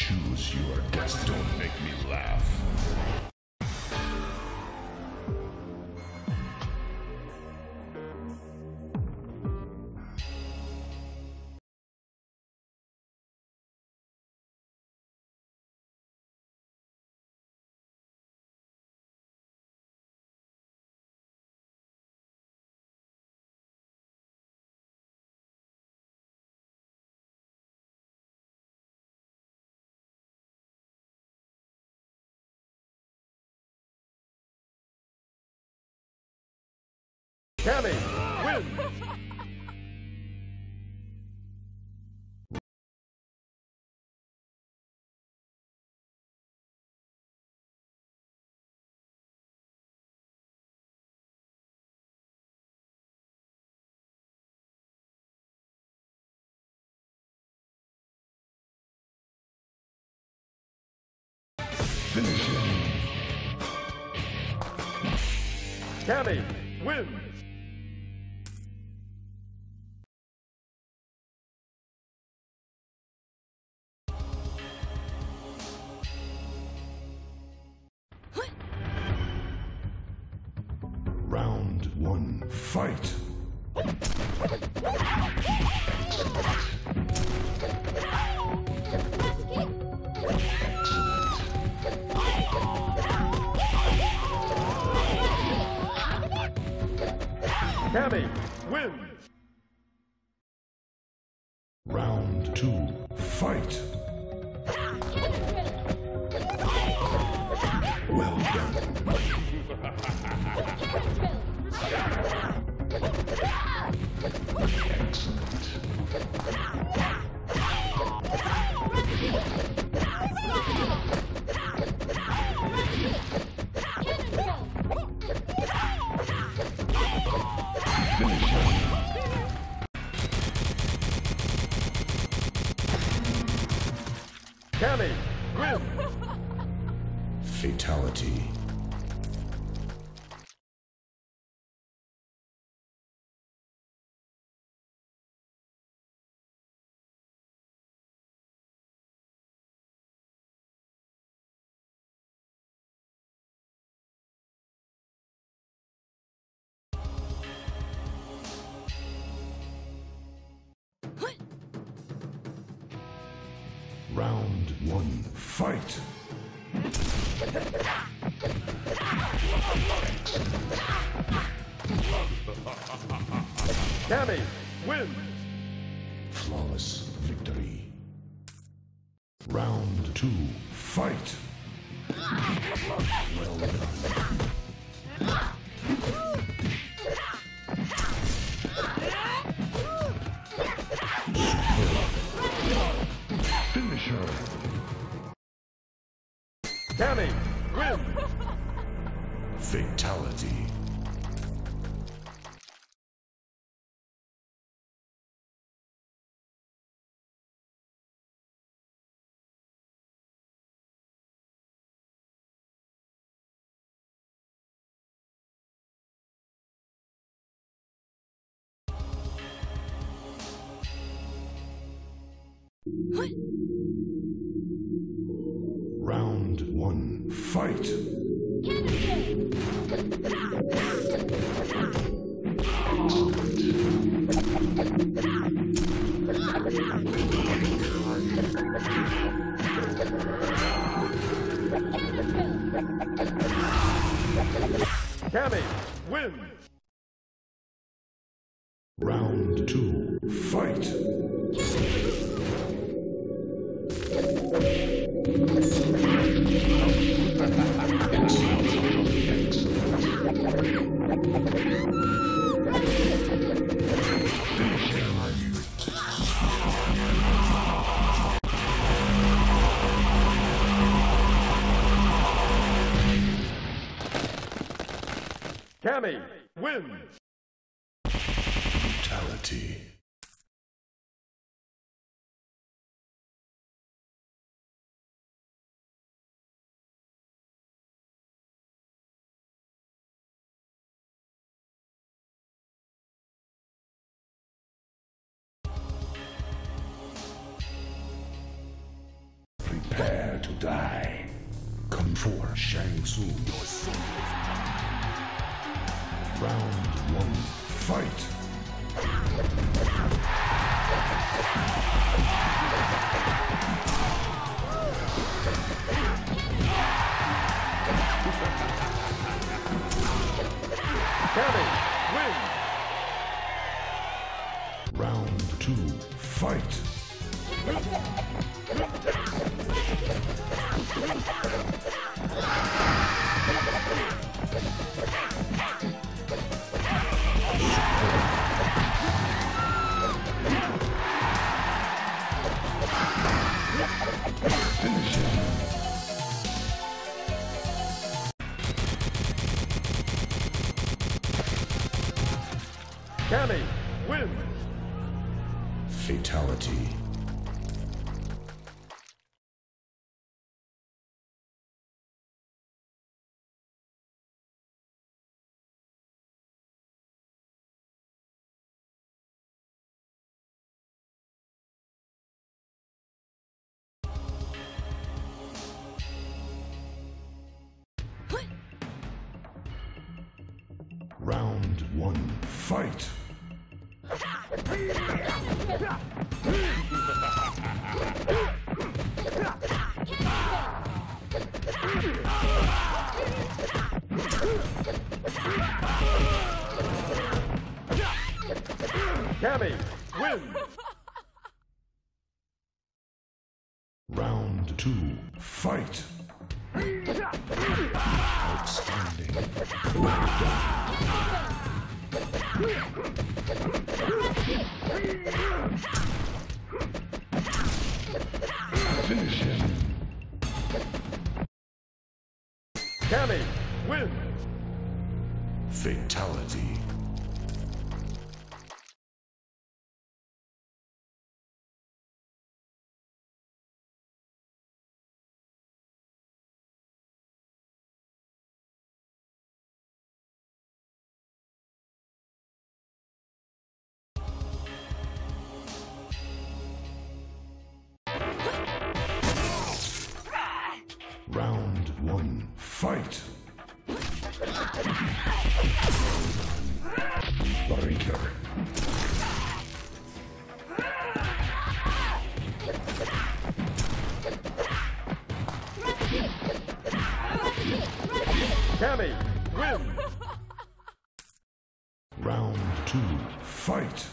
Choose your destiny. Don't make me laugh. Cammy wins! Finish him. Cammy wins! Round one, fight! Cammy wins! Round two, fight! Well done. Finish him. Cammy wins! Fatality. Round one, fight! Cammy wins! Flawless victory. Round two, fight! Well done. Finish her. Cammy wins! Fatality. Round one, fight! Cammy wins! Round two, fight! Cammy wins! Brutality. Prepare. Prepare to die. Come for Shang Tsung. Round one, fight! Cammy wins. Round two, fight! Finish him. Cammy wins. Fatality. Round one, fight! Cammy wins. Round two, fight! Outstanding. Well done. Finish him. Cammy wins. Fatality. Round one, fight! Breaker. Cammy wins. Round two, fight!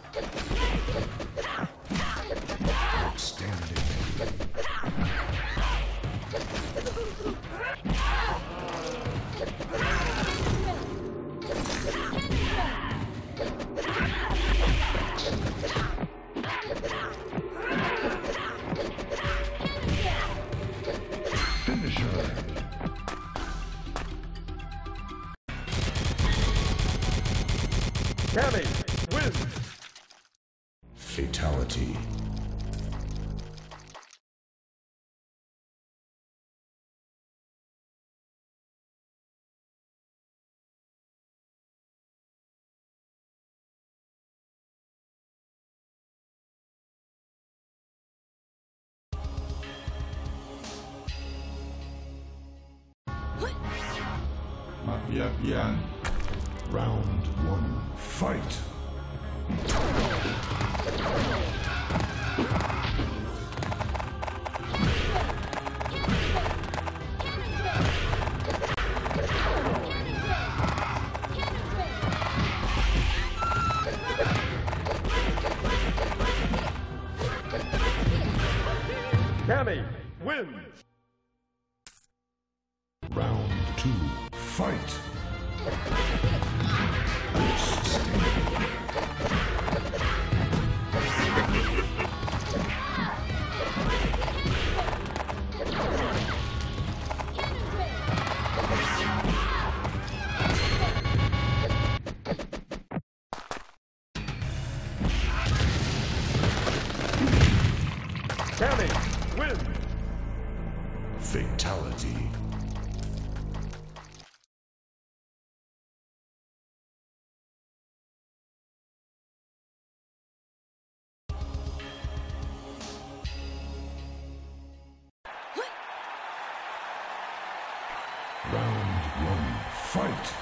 Outstanding. Finisher. Cammy wins. Fatality. Round one, fight! Cammy wins. Round two, fight! Cammy wins. Fatality. Fight.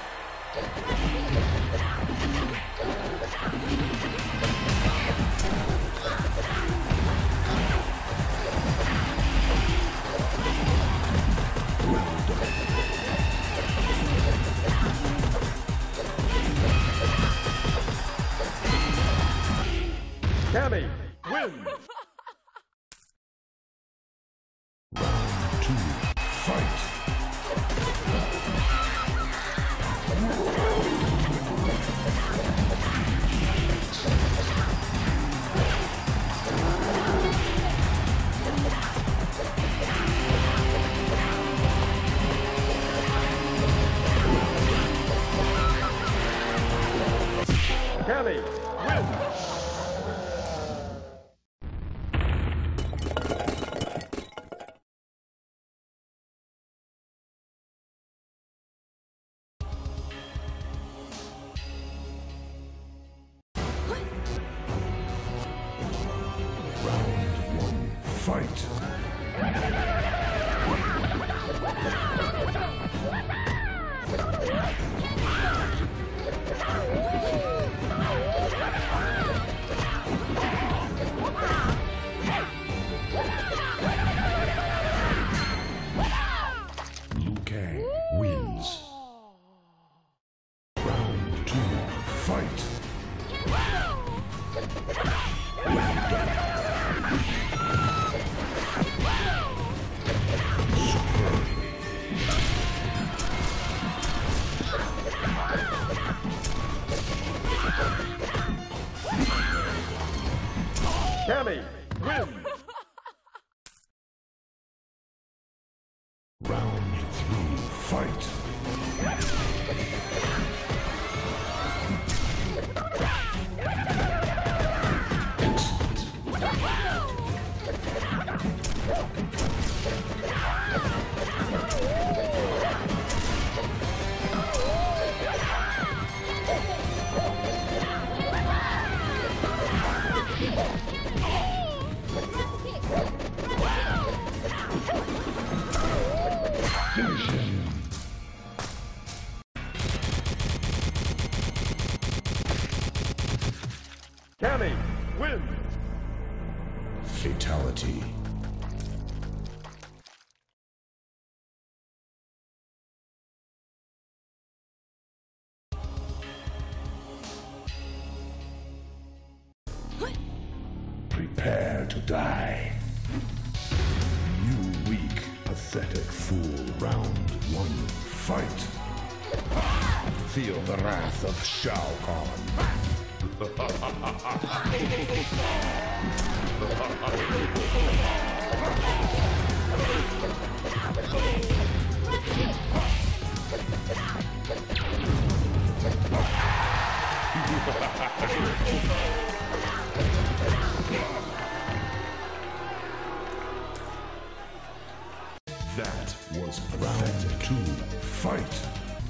Cammy, win! Round 2. Fight. Cammy, win! Round 1. Fight. Liu Kang wins. Round 2. Fight. Cammy, win! Round 3. Fight. Finish him. Cammy, win! Fatality. Prepare to die. You weak, pathetic fool. Round 1. Fight. Feel the wrath of Shao Kahn. That was round 2. Fight.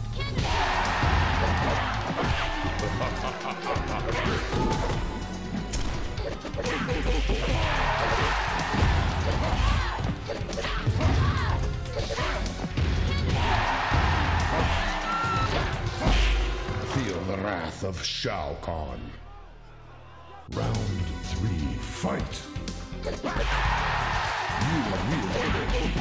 Feel the wrath of Shao Kahn. Round 3. Fight. You will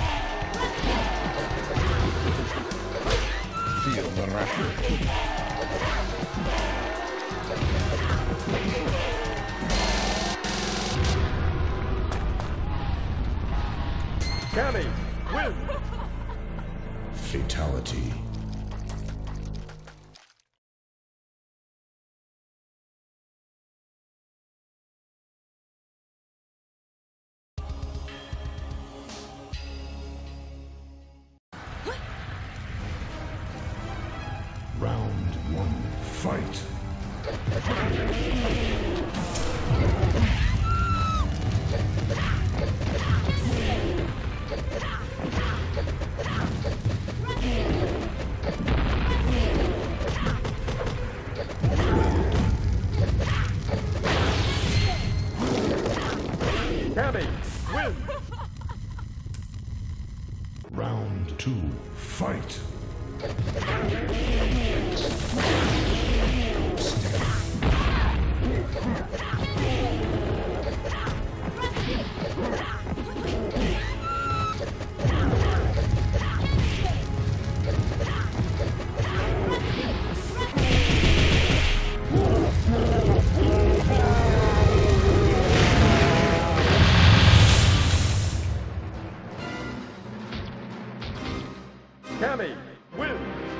feel the wrath. Cammy, win! Fatality. Round 1. Fight. Cammy, win! Round 2. Fight. Cammy wins.